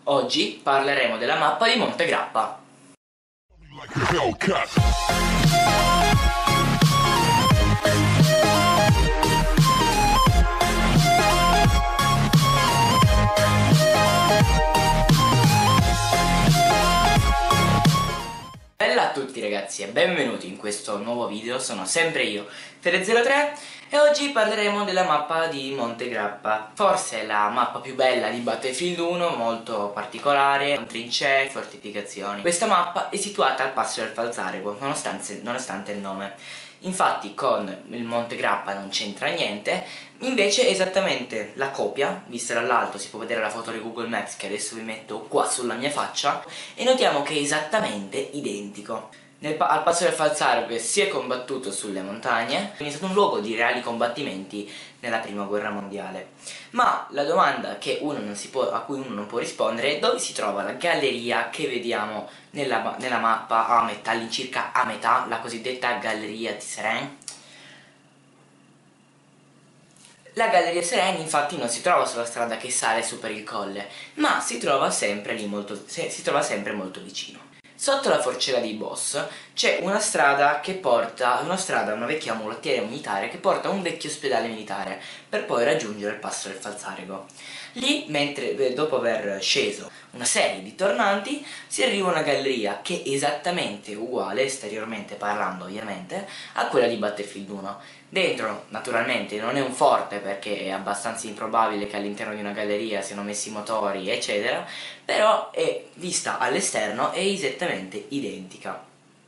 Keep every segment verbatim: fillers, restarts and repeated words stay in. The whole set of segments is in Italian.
Oggi parleremo della mappa di Monte Grappa. Bella a tutti ragazzi e benvenuti in questo nuovo video, sono sempre io, Fede zero tre, e oggi parleremo della mappa di Monte Grappa. Forse la mappa più bella di Battlefield uno, molto particolare, con trincee, fortificazioni. Questa mappa è situata al passo del Falzarego, nonostante, nonostante il nome. Infatti con il Monte Grappa non c'entra niente, invece è esattamente la copia, vista dall'alto. Si può vedere la foto di Google Maps che adesso vi metto qua sulla mia faccia, e notiamo che è esattamente identico. Nel pa al passo del Falzarego si è combattuto sulle montagne, quindi è stato un luogo di reali combattimenti nella prima guerra mondiale. Ma la domanda che uno non si può, a cui uno non può rispondere è: dove si trova la galleria che vediamo nella, nella mappa a metà, all'incirca a metà, la cosiddetta Galleria Tisserand? La Galleria Sereni infatti non si trova sulla strada che sale su per il colle, ma si trova sempre lì molto, si trova sempre molto vicino. Sotto la forcella dei boss c'è una strada che porta, una strada, una vecchia mulettiera militare che porta a un vecchio ospedale militare per poi raggiungere il passo del Falzarego. Lì, mentre dopo aver sceso una serie di tornanti, si arriva a una galleria che è esattamente uguale, esteriormente parlando ovviamente, a quella di Battlefield uno. Dentro, naturalmente, non è un forte perché è abbastanza improbabile che all'interno di una galleria siano messi motori, eccetera, però è vista all'esterno è esattamente identica.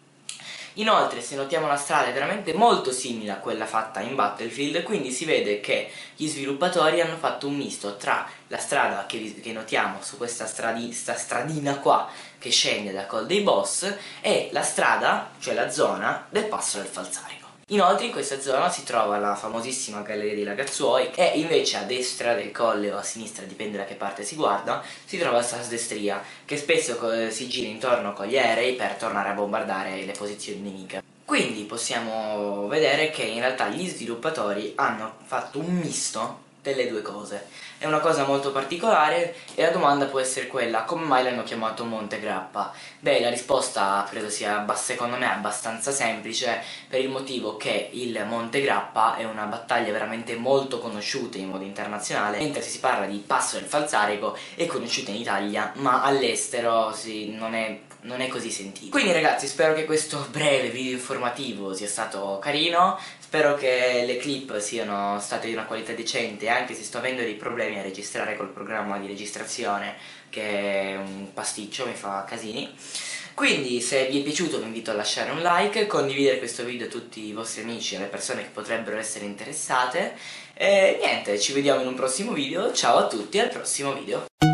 Inoltre, se notiamo, una strada è veramente molto simile a quella fatta in Battlefield, quindi si vede che gli sviluppatori hanno fatto un misto tra la strada che, che notiamo su questa stradi, sta stradina qua che scende da Col dei Boss e la strada, cioè la zona del passo del Falzarego. Inoltre in questa zona si trova la famosissima Galleria dei Ragazzuoi, e invece a destra del colle o a sinistra, dipende da che parte si guarda, si trova Sas Destria, che spesso si gira intorno con gli aerei per tornare a bombardare le posizioni nemiche. Quindi possiamo vedere che in realtà gli sviluppatori hanno fatto un misto delle due cose. È una cosa molto particolare e la domanda può essere quella: come mai l'hanno chiamato Monte Grappa? Beh, la risposta credo sia, secondo me, abbastanza semplice, per il motivo che il Monte Grappa è una battaglia veramente molto conosciuta in modo internazionale, mentre se si parla di Passo del Falzarego è conosciuta in Italia, ma all'estero sì, non è non è così sentito. Quindi ragazzi, spero che questo breve video informativo sia stato carino, spero che le clip siano state di una qualità decente, anche se sto avendo dei problemi a registrare col programma di registrazione che è un pasticcio, mi fa casini. Quindi se vi è piaciuto vi invito a lasciare un like, condividere questo video a tutti i vostri amici e alle persone che potrebbero essere interessate, e niente, ci vediamo in un prossimo video. Ciao a tutti, al prossimo video.